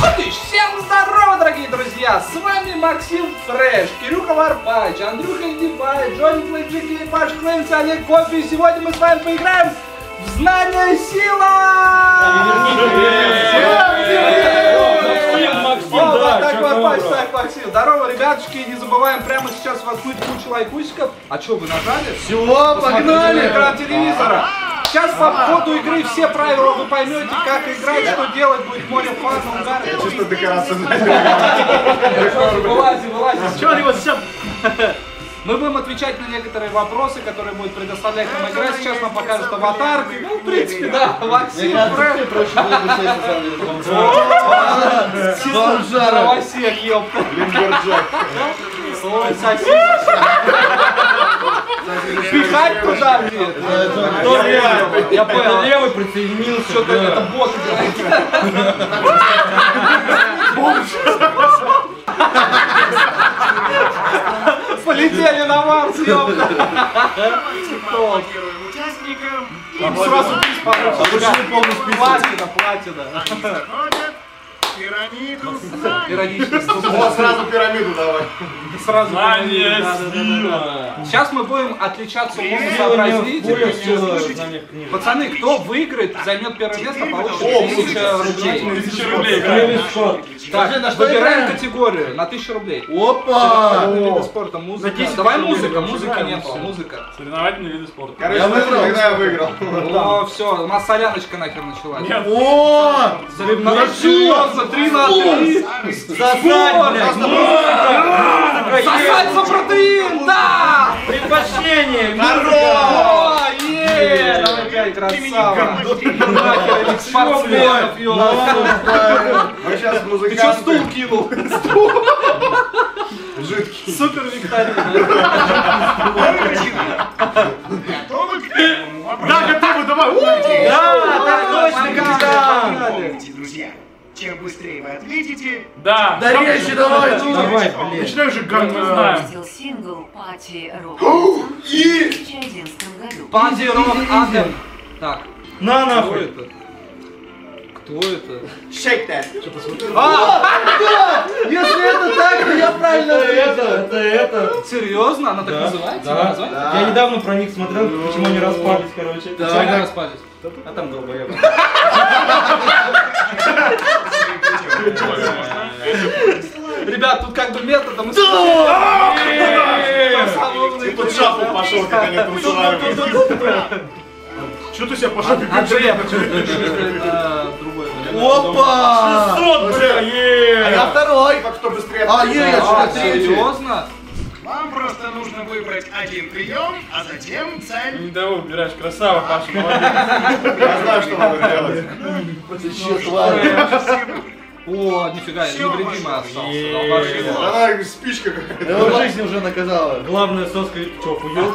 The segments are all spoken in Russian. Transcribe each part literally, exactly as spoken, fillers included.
Всем здорово, дорогие друзья! С вами Максим Фреш, Кирюха Варпач, Андрюха Индипай, Джонни Плейджи, Кирипаш, Клэнс, Олег Кофе. И сегодня мы с вами поиграем в Знание Сила! Так, Варпач, так, Максим. Здорово, ребятушки. Не забываем прямо сейчас воткнуть кучу лайкусиков. А что, вы нажали? Все, погнали! Экран телевизора. Сейчас по ходу игры все правила вы поймете, как играть, что делать, будет море фана, угара. Чисто декорация. Вылази, вылази. Че они вот сейчас? Мы будем отвечать на некоторые вопросы, которые будет предоставлять нам игра. Сейчас нам покажут аватарку. Ну, в принципе, да, Максим Фреш. Чисто дровосек, ёпта. Лимберджак. Ой, сосиски. Пихать туда, нет. Я понял. Левый присоединился. Что-то это бот играет. Полетели на Марс, ёпта. Сразу приз получил. Платина, платина. Пирамиду. Иронично. Вот сразу пирамиду давай. Сразу пирамиду. Да, да, да. Сейчас мы будем отличаться умом и сообразительностью. Пацаны, кто выиграет, займет первое место, получит тысячу рублей. Тысяча рублей. Так, выбираем категорию на тысячу рублей. Опа! Виды спорта, музыка. Давай музыка, музыки нет, музыка. Соревновательные виды спорта. Короче, я выиграл, когда я выиграл. О, все, у нас соляночка нахер началась. О! Соревновательные, три на три. Засать, блядь, музыка! Сосать за протеин, да! Предпочтение, О, е! Давай, красава. Нахер этих спортсменов, ёпта. Мы сейчас Ты музыканты. чё стул кинул? Стул. Жидкий. Супер викторина. Да, готовы, давай! Да, да, точно, капитан! Друзья, чем быстрее вы ответите, Да, Да речи давай! Давай, блин. Начинай уже Мы ган. знаем. Выпустил сингл «Пати Рок» И... в две тысячи одиннадцатом году. Пати Рок Антhem. Так, На кто нахуй. это? Кто это? Shake that. Если это так, то я правильно Это, это, это. Серьезно? Она так Да, называется? да. Название? Я недавно про них смотрел, почему они распались, короче. Почему они распались? А там долбоёб. Ребят, тут как бы методом... Ты тут шапу пошел, как они танцевали. Что ты себя пошел? Андрей, это другой вариант. Опа! шестьсот, бля, А е! я второй! Так кто быстрее? А, е, я А, что-то третий. серьезно? вам просто нужно выбрать один прием, а затем цель. Не того выбираешь, красава, Паша, молодец. Я знаю, что надо делать. Еще тварь. О, нифига, невредимый остался. Е. Долбашил. Она спичка какая-то. Его жизнь уже наказала. Главная соска, что, охуел?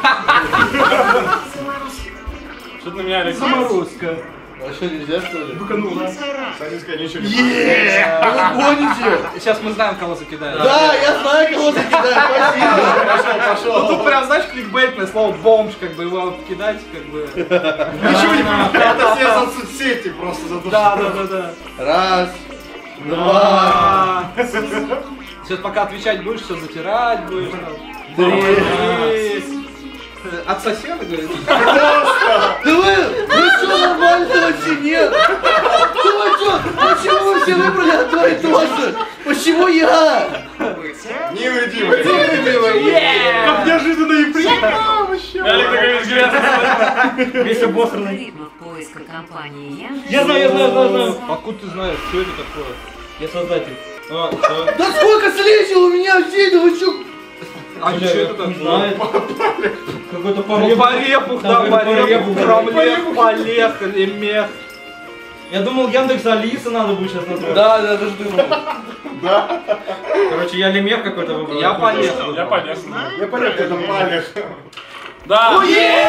Что-то на меня, Алексей. Саморусская. А что, нельзя, что ли? Сосиска ничего не Еее! Вы гоните! Сейчас мы знаем, кого закидают. Да, я знаю, кого закидать, спасибо! Пошел, Ну пошел. тут прям, знаешь, кликбейтное слово бомж, как бы его кидать, как бы. Ничего не понимаю. Это все за соцсети просто за то, Да, да, да, да. Раз, два, Сейчас пока отвечать будешь, все затирать будешь. три. От соседа, говорит? Да вы, вы что, нормально вообще нет? Да вы что, почему вы все выбрали одно и то же? Почему я? Невредимый. Как неожиданно и приятно вообще. Олег такой весь грязный. Весь обосранный. Алгоритмов поиска компании Яндекс. Я знаю, я знаю, знаю, знаю. Откуда ты знаешь, что это такое? Я создатель. А, всё. Да сколько слезил у меня здесь, да вы что? А Бля, что это не такое? знаю. Какой-то Ну, поребух. порепух, да, Там какой-то порепух, поребух. крамлех, полех, лемех. Я думал, Яндекс Алиса надо будет сейчас назвать. Да, да, даже думал. Короче, я лемех какой-то выбрал. Я полех. Я полех. Я понятно, это палех. Да.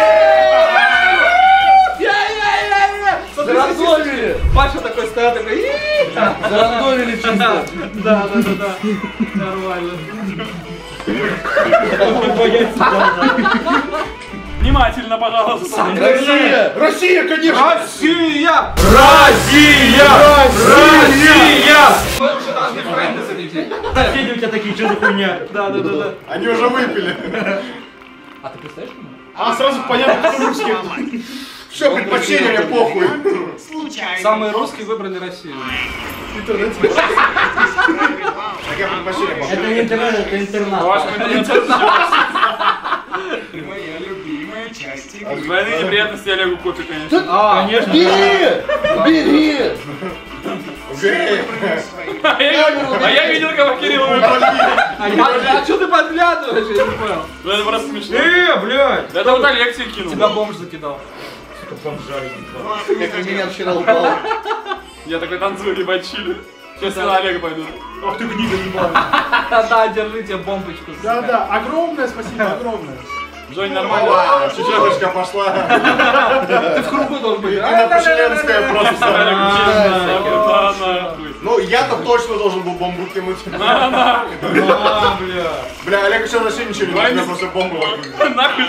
Зарандовили! Паша такой стоит, такой... «И-и-и». Зарандовили чисто. Да, да, да, да. Нормально. Внимательно, пожалуйста. Россия! Россия, конечно! Россия! Россия! Россия! соседи у тебя такие, что за хуйня? Да, да, да, да. Они уже выпили. А ты представляешь? А сразу понятно, кто русский. Все, предпочтение мне похуй. Случайно. Самые русские выбрали Россию. Так я предпочтение похуй. Это не интернет, это интернат. Моя любимая часть игры. Двойные неприятности Олегу кофе, конечно. А, Конечно. Бери! Бери! Бери. А я видел, как Кирилл выпал. а, а что ты подглядываешь? Я не понял. Ну это просто смешно. Э, блядь! Это вот Олег тебе кинул. Тебя бомж закидал. Сука, бомжарик. Как у меня вчера упал. Я такой танцую, ебать, чили. Сейчас я на Олега пойду. Ах ты гнида ебаная. Да, держите бомбочку. Да, да, огромное спасибо, огромное. Джонни, Опа, нормально. чечеточка пошла. Ты в кругу должен быть. Ты на пошленская просто. Да, нахуй. Ну, я-то точно должен был бомбу кинуть. На, на. А, бля. Бля, Олег еще вообще ничего не делает, просто бомбу вокруг. Нахуй.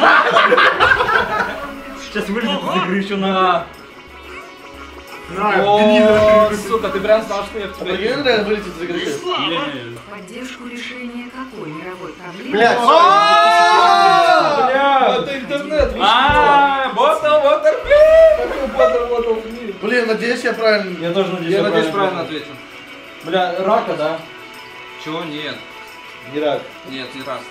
Сейчас вылезет из игры еще на... О, сука, ты прям знал, что я в тебя. Прикинь, реально вылетит из игры. В поддержку решения какой мировой проблемы? Блядь, Бля. Это интернет, вы что? А, ботал, ботал. Какой ботал, ботал в мире? Блин, надеюсь, я правильно. Я тоже надеюсь, Я надеюсь, правильно ответил. Бля, рака, да? Чего? Нет. Не рад. Нет, не раз.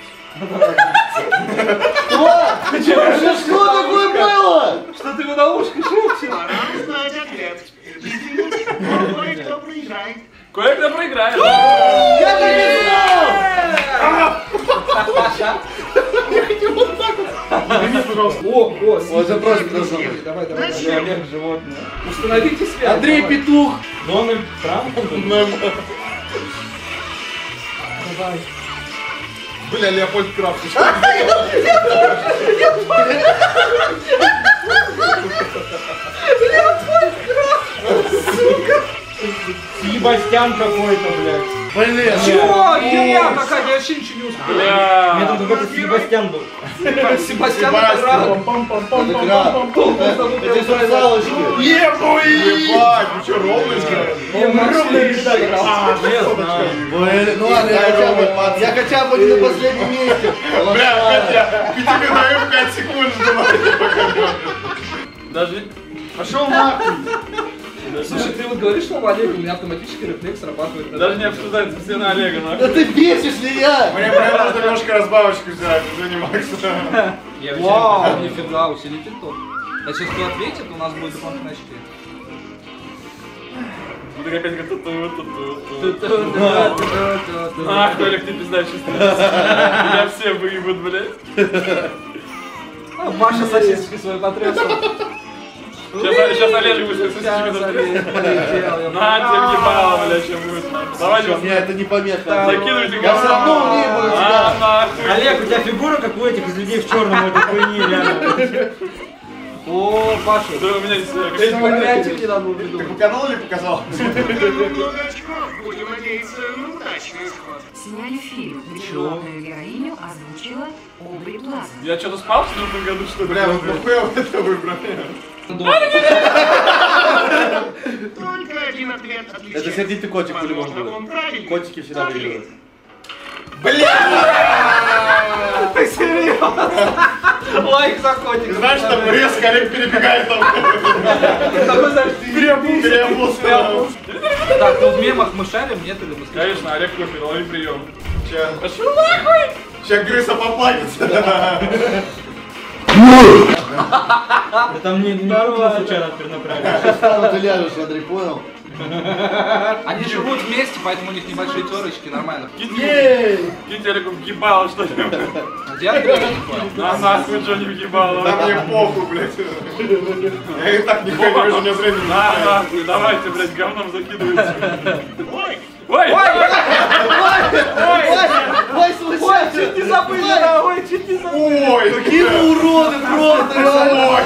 Что? Что такое было? Что ты ему на ушко шепчешь? Пора узнать ответ. Действительно, кое-кто проиграет. Кое-кто проиграет. Я так не знал! О, о, Вот это просто должно быть. Давай, давай, давай. Начнем. Олег, животное. Установите связь. Андрей давай. Петух. Дональд Трамп? бля, Леопольд Крафт. Себастьян какой-то, блядь. Блин. Чего? Херня какая, я вообще ничего не успел. Бля. Мне там какой-то Себастьян был. Себастьян это рак. Это граб. Это сосалочки. Ебать, ну что, ровно играешь? А, я знаю. Блин, ну ладно, я хотя бы, я хотя бы не на последнем месте. Бля, опять я тебе даю пять секунд, что Даже... Пошел нахуй. Слушай, ты вот говоришь, что у Олега у меня автоматически рефлекс срабатывает. Даже не обсуждается все на Олега, Да нахуй. ты бесишь меня! Мне прям нужно немножко разбавочку взять, извини, Макс. Я Вау. вообще нифига, усилитель топ. А сейчас кто ответит, у нас будет дополнительные очки. Буду опять как тут Ах, Ах, Олег, ты пизда чувствуешь. Меня все выебут, блядь. Маша сосисочки свои потрясла. Сейчас, сейчас Олежек будет с Сейчас сосисочкой Олег полетел, я На, тебе ебало, блядь, чем будет. Давай, Мне это не помеха. закидывайте Я все равно умею буду А, тебя. нахуй. Олег, у тебя фигура, как у этих из людей в черном, этой хуйни, реально. О, Паша, Да у меня здесь... ты вариантик не надо было Ты придумать. показал или показал? Много очков. Будем надеяться на удачный исход. Сняли фильм, где главную героиню озвучила Обри Плаза. Я что-то спал в прошлом году, что ли? Бля, вот нахуя вы это выбрали? Только один ответ отличается. Это сердитый котик по-любому Возможно, будет. он правильный. Котики всегда Пошли. выигрывают. Ты серьезно? Лайк за котик. Знаешь, там резко Олег перебегает там. Переобулся. Переобулся. Так, ну в мемах мы шарим, нет или мы скажем? Конечно, Олег кофе, лови прием. Пошел нахуй! Сейчас крыса поплатится. Там не, не было случайно перенаправили. Сейчас стану ты ляжешь, Андрей, понял? Они живут вместе, поэтому у них небольшие терочки, нормально. Киньте Олегу въебало что-нибудь. Где Андрей? Я не понял. На нахуй Джонни въебало. Да мне похуй, блядь. Я и так нихуя не вижу, у меня зрение не На знаю. нахуй, давайте, блядь, говном закидывайте. Ой, Ой! Ой, случайно! Чуть не забыли, да, ой, чуть не забыли. Ой, Какие вы уроды, просто, реально!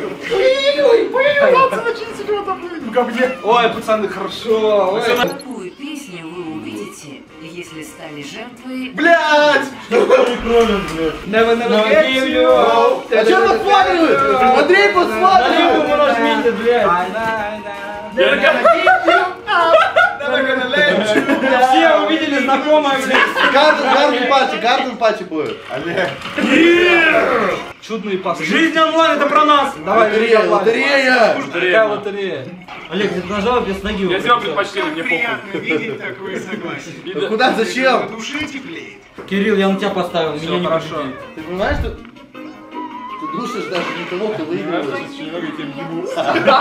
Ой, пацаны, хорошо. Ой. Какую песню вы увидите, если стали жертвой... блядь! Never, never get you. А что подсматривает? Андрей подсматривает! нажмите, блядь. Ай, ай, ай. Я такая, Все увидели знакомая, блядь. Гарден, гарден пати, гарден пати будет. Олег. Чудные пасы. Жизнь онлайн, это про нас. Давай, Лотерея, лотерея. Какая лотерея? Олег, ты нажал без ноги. Я сделал предпочтение, мне похуй. Приятно видеть такое согласие. Да куда, зачем? На душе теплеет. Кирилл, я на тебя поставил, меня не хорошо. хорошо. Ты понимаешь, что ты душишь даже не того, кто выигрываешь.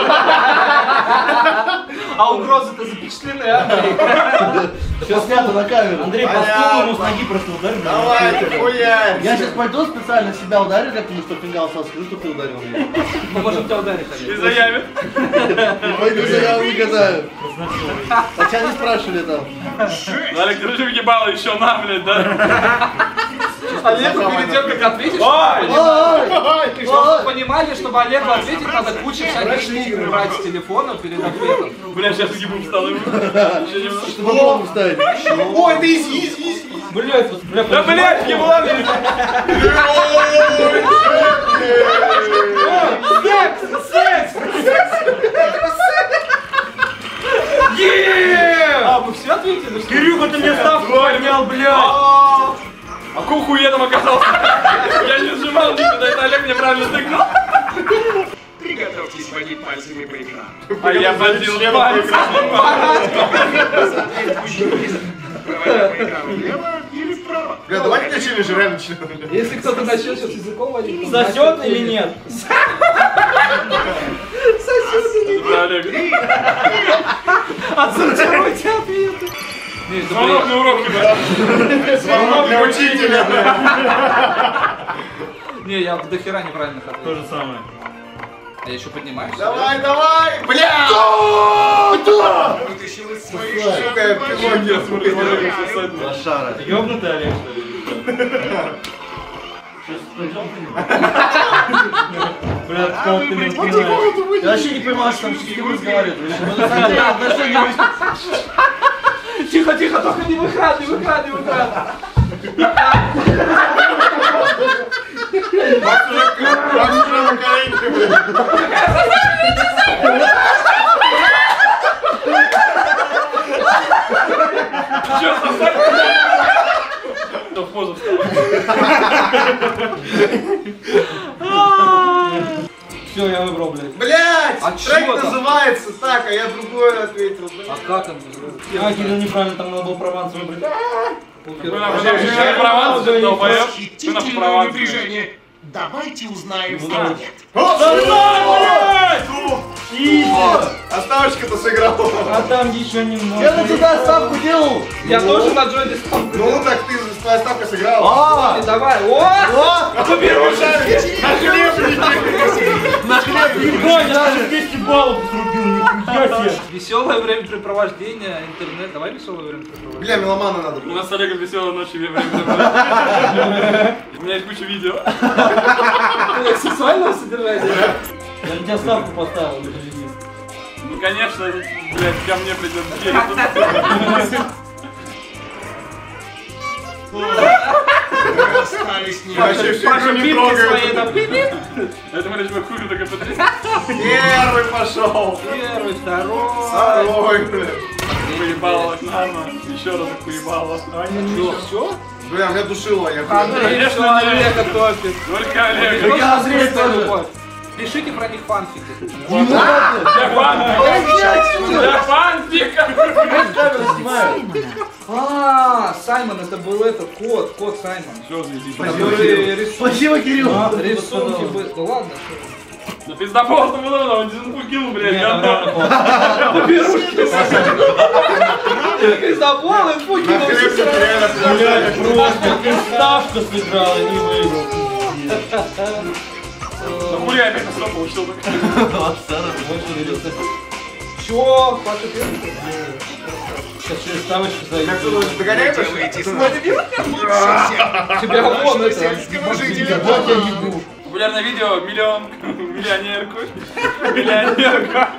А угрозы-то запечатлены, а? Сейчас снято на камеру. Андрей, по стулу ему с ноги просто ударил. Давай, ты хуярь. Я сейчас пойду специально себя ударю, как потому что фингал со скрыту ты ударил меня. Мы можем тебя ударить, И Олег. заявит. Пойду заяву выгадаю. Хотя не спрашивали там. Олег, держи в ебало еще на, блядь, да? Олегу перед тем, как ответить, Ой! Ой! чтобы вы понимали, чтобы Олегу ответить, надо кучу всяких штук убрать с телефона перед ответом. Бля, сейчас ебу встал. Еще немного. Чтобы голову вставить. Ой, ты изи, изи, изи. Блядь, вот, бля, Да, блядь, еблан! А, вы все ответили, что ли? Кирюха, ты мне ставку поднял, блядь. А какого хуя там оказался? Я не сжимал никуда, это Олег мне правильно тыкнул. Приготовьтесь водить пальцами по экрану. А я водил пальцем. Проводя по экрану влево или вправо. Бля, давайте на челлендж реально начнем. Если кто-то начнет сейчас языком водить, то Сосет или нет? Да, Олег. отсортируйте ответы. Не, это Звонок на уроке, блядь. Звонок для учителя, бля. Не, я до хера неправильных То ответил. же самое. Я еще поднимаюсь. Давай, давай, бля! Вытащил из своей Сука, я пилотил. Лошара. Ты ёбнутый, Олег, что ли? Бля, как ты меня вспоминаешь? Я вообще не понимаю, что там с кем разговаривают. На самом деле отношения Тихо, тихо, только не выхрад, не выхрад, не выхрад. Макс уже на коленке, бля. Чё, сосать? Да, в позу встал. Все, я выбрал, блядь. Блять! А Трек чё там? называется так, а я другое ответил. А как он? А, Кирилл неправильно, там надо было прованс выбрать. Мы на Прованс, долбоёб. Мы на Восхитительное Прованс. напряжение. Давайте узнаем, что нет. Оставочка-то сыграл. А там еще немного. Я на туда ставку делал. Я тоже на Джоди ставку. Ну так ты, твоя ставка сыграла. А, Давай, о! о, На хлеб. Ой, я даже двести баллов срубил, нихуя себе. Веселое времяпрепровождение, интернет. Давай веселое времяпрепровождение. Бля, меломана надо У было. нас с Олегом веселая ночь и время. У меня есть куча видео. Сексуального содержания. Я на тебя ставку поставил, подожди. Ну, конечно, блядь, ко мне придет Кирилл. Мы остались не Вообще все Паша не пипки своей трогают. там. Пип-пип. Это, блядь, мы хули только потрясли. Первый пошел. Первый, второй. Второй, бля. Хуебало окна, еще раз хуебало. Что, все? Бля, меня душило, я хуй. Андрей, Конечно, все, нет. Олега топит. Только Олег. Я Андрей тоже. Любовь. Пишите про них фанфики. Я фанфик. Я фанфик. камеру снимаю. Саймона. А, Саймон, это был этот кот, кот Саймон. Который рисунки, Спасибо, Кирилл. рисунки были. Да ладно. Да пиздобол, что было, он дизенку кинул, блядь, Не, говно. нормально было. Забол, инфу На кинул. хлеб реально Блядь, просто ты ставку сыграл и не выиграл. Ну хули я опять на срок получил. Чё? Паша первый? Сейчас через ставочку зайду. Догоняй, Паша? делаете смотрите лучше всех. Тебя вон Нашего это. сельского жителя. Вот я ебу. Популярное видео миллион миллионерку. Миллионерка.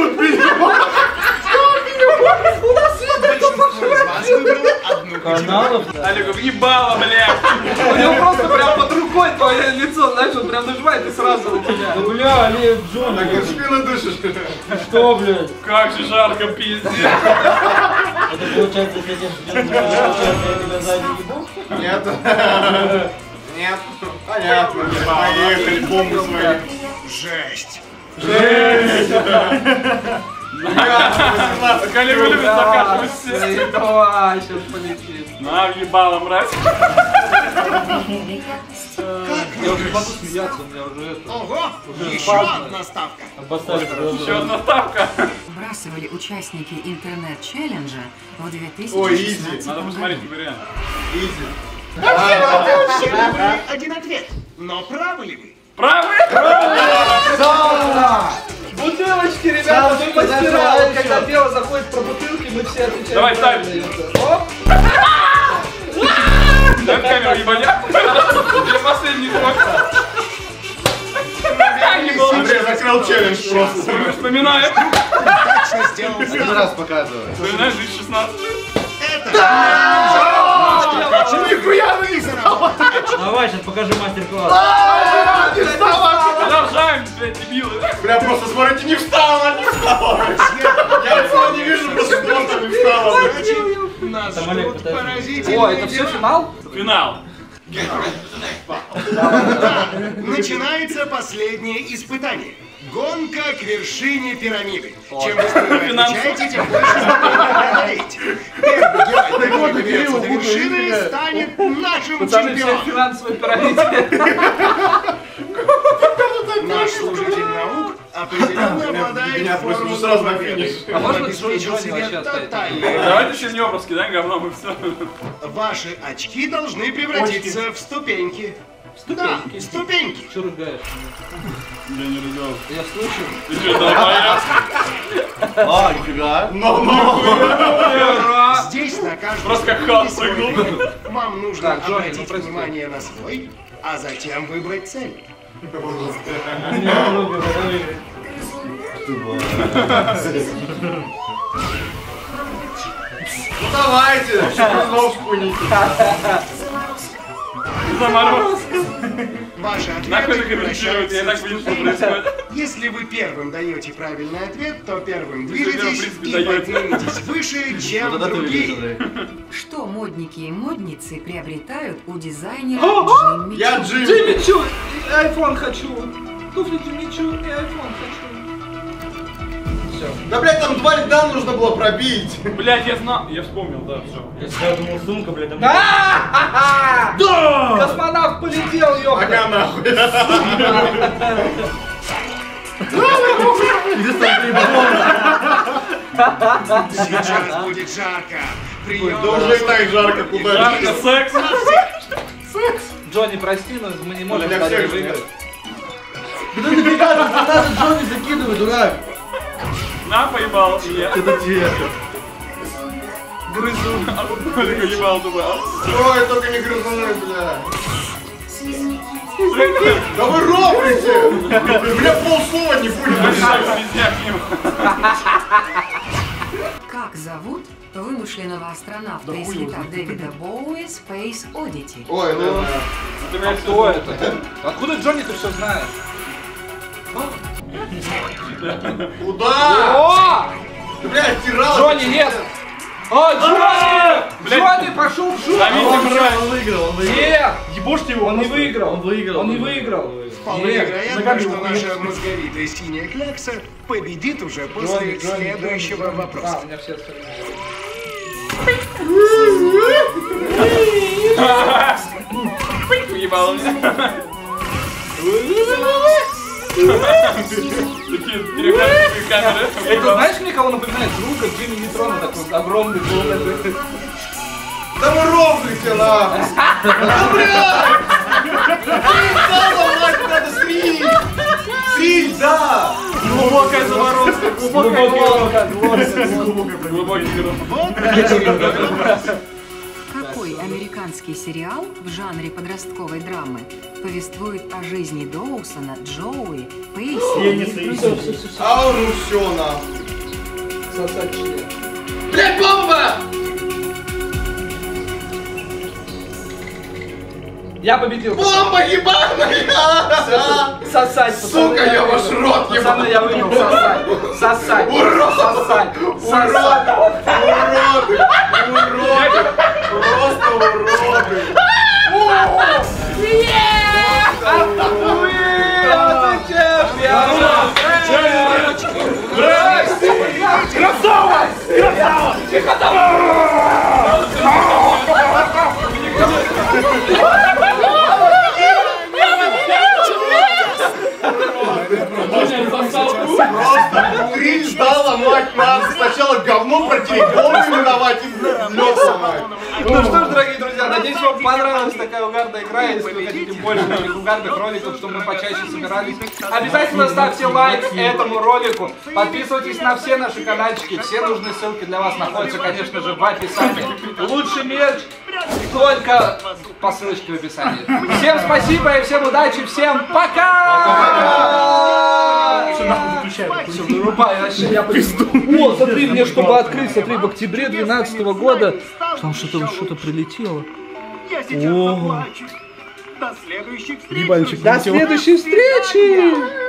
Большинство из вас выбрало одну Каналов? Олегу въебало, блядь. У него просто прям под рукой твое лицо, знаешь, он прям нажимает и сразу на тебя. Да бля, Олег, Джон, Так и в спину дышишь. что, блядь? Как же жарко, пиздец. Это получается, если я тебя сзади ебу? Нет. Нет. Понятно. Поехали, бомбы свои. Жесть. Коллега любит закатывать все. Давай, сейчас полетит. На, въебало, мразь. Я уже не могу смеяться, у меня уже это... Ого, еще одна ставка. Поставь Еще одна ставка. Выбрасывали участники интернет-челленджа в две тысячи Ой, изи. шестнадцатом Надо посмотреть году. вариант. Изи. Все выбрали один ответ. Но правы ли вы? Правый? Бутылочки, ребята, мы мастера. Вот когда дело заходит про бутылки, мы все отвечаем. Давай, ставь. Оп! Дай в камеру, ебаня. Я последний ход. Андрей закрыл челлендж просто. Вспоминаем. Точно сделал Один ставку. раз показывай. Вспоминаешь, жизнь шестнадцать. Это нихуя вы Давай, сейчас покажи мастер-класс. Продолжаем, блядь, дебилы. Бля, просто смотрите, не встала, не встала. Я этого не вижу, просто что он там не встала. Значит, нас Там Олег ждут пытается. поразительные О, это все дела. финал? Финал. Начинается последнее испытание. Гонка к вершине пирамиды. Чем быстрее вы Финансово. отвечаете, тем больше преодолеете. Первый герой, который доберется до вершины, станет нашим Пацаны, все в чемпионом. финансовой пирамиде. Наш служитель наук определенно Меня обладает просто формой сразу на победы. финиш. А можно Он обеспечил Джонни себе вообще оставить? тотальное. Давайте Чернёва раскидаем говном и все. Ваши очки должны превратиться в ступеньки. Да, ступеньки. Че ругаешь? Я не ругал. Я слышу. Ты что, долбоёб? А, нифига. Но, но. Здесь на каждом Просто как ступени хаос свой прыгнул. выбор. Вам нужно Так, Джонни, обратить ну, прости. внимание на свой, а затем выбрать цель. Ну давайте, что снова шпуните. Заморозка. Ваши Нахуй ответы это комментировать, я превращаются так в вижу, что ступеньки. происходит. Если вы первым даете правильный ответ, то первым Вы же, в движетесь принципе, и даете. подниметесь выше, чем другие. Что модники и модницы приобретают у дизайнера Джимми Я Чу? Джимми. Джимми Чу, айфон хочу. Туфли Джимми Чу и айфон хочу. Все. Да, блядь, там два льда нужно было пробить. Блядь, я знал. Я вспомнил, да, все. Я всегда думал, сумка, блядь, там... Да! Космонавт полетел, ёпта! Ага, нахуй. Сейчас будет жарко. Прием. Да уже и так жарко, куда Жарко, же. секс. Джонни, прости, но мы не можем Для так всех выиграть. же. Да нифига, тут не надо Джонни закидывай, дурак. На, поебал. И я Это тебе. грызу. А тут Толика ебал туда. Ой, только не грызуны, бля. Да вы робите! Бля, полслова не будет. Шаг слизняк к нему. Как зовут вымышленного астронавта из хита Дэвида Боуи Space Oddity? Ой, ну. Ты, А блядь, кто это? Откуда Джонни ты все знаешь? Куда? О! Бля, стирал. Джонни, нет! О, Джонни! Джонни пошел в жопу! Зовите Он мразь. выиграл, он выиграл. Нет! Ебошьте его. Он не выиграл! Он выиграл. Он не выиграл! Вполне Нет. вероятно, что наша мозговитая синяя клякса победит уже после следующего А, вопроса. у меня все остальные. Ебал меня. Такие переходные камеры. Это знаешь, мне кого напоминает? Друга Джимми Нейтрона, такой огромный голый. Да вы ровните, нахуй. Да, блядь! Надо, мать, надо слить! Слить, да! Глубокая заморозка. Глубокая Глубокая, Глубокий гроб. Вот очередной вопрос. Какой американский сериал в жанре подростковой драмы повествует о жизни Доусона, Джоуи, Пейси и их друзей? А ну все, нахуй. Сосать член. Блядь, бомба! Я победил. Бомба ебаная! Сосать, Сука, я ваш рот ебал! Пацаны, я выиграл. Сосать. Сосать. Урод! Сосать. Сосать. Уроды! Уроды! Просто уроды! Красава! Красава! Тихо там! Три ждала, мать, надо сначала говно протереть, голову миновать и лёг сломать. Ну что ж, дорогие друзья, надеюсь, вам понравилась такая угарная игра. Если вы хотите больше таких угарных роликов, чтобы мы почаще собирались, обязательно ставьте лайк этому ролику. Подписывайтесь на все наши канальчики. Все нужные ссылки для вас находятся, конечно же, в описании. Лучший мерч только по ссылочке в описании. Всем спасибо и всем удачи, всем пока! Все нахуй выключаем. Все, вырубай, вообще я пизду. О, смотри, мне чтобы открыть, смотри, в октябре две тысячи двенадцатого года там что-то что-то прилетело. О, До следующих встреч! Ебальчик. до следующей встречи!